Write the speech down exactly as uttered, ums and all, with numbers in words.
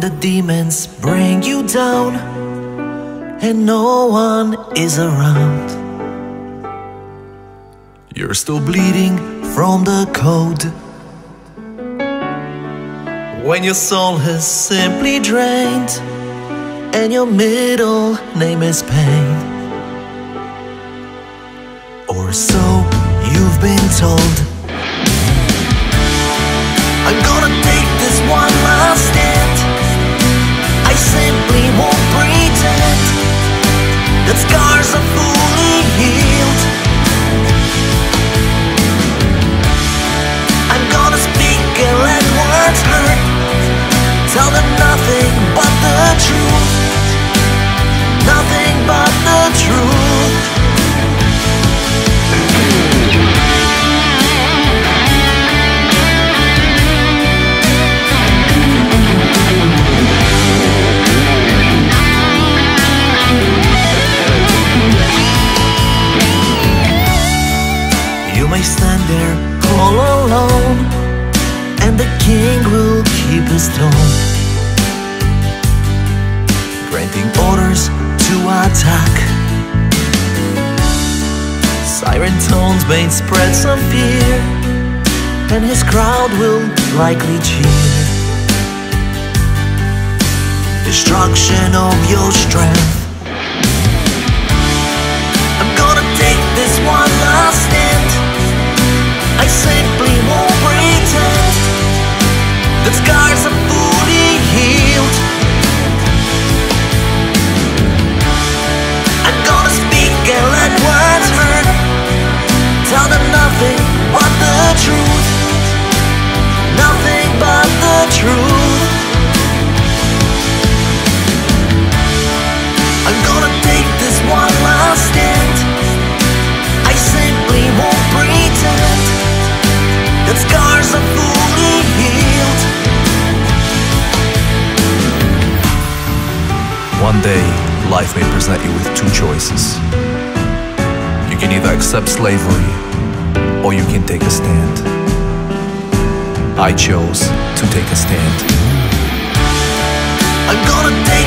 the demons bring you down and no one is around, you're still bleeding from the code. When your soul has simply drained and your middle name is pain, or so you've been told. I'm gonna take this one last stand. I simply won't pretend that scars are fully healed. I'm gonna speak and let words hurt, tell them nothing but the truth, nothing but the truth. You may stand there all alone, and the king will keep his throne, granting orders to attack. Siren tones may spread some fear, and his crowd will likely cheer. Destruction of your strength. I'm gonna take this one last stand. I simply won't pretend that scars are fully healed. I'm gonna speak and let words hurt, tell them nothing but the truth, nothing but the truth. I'm gonna take this one last stand. I simply won't pretend that scars are fully healed. One day, life may present you with two choices. You can either accept slavery, or you can take a stand. I chose to take a stand. I'm gonna take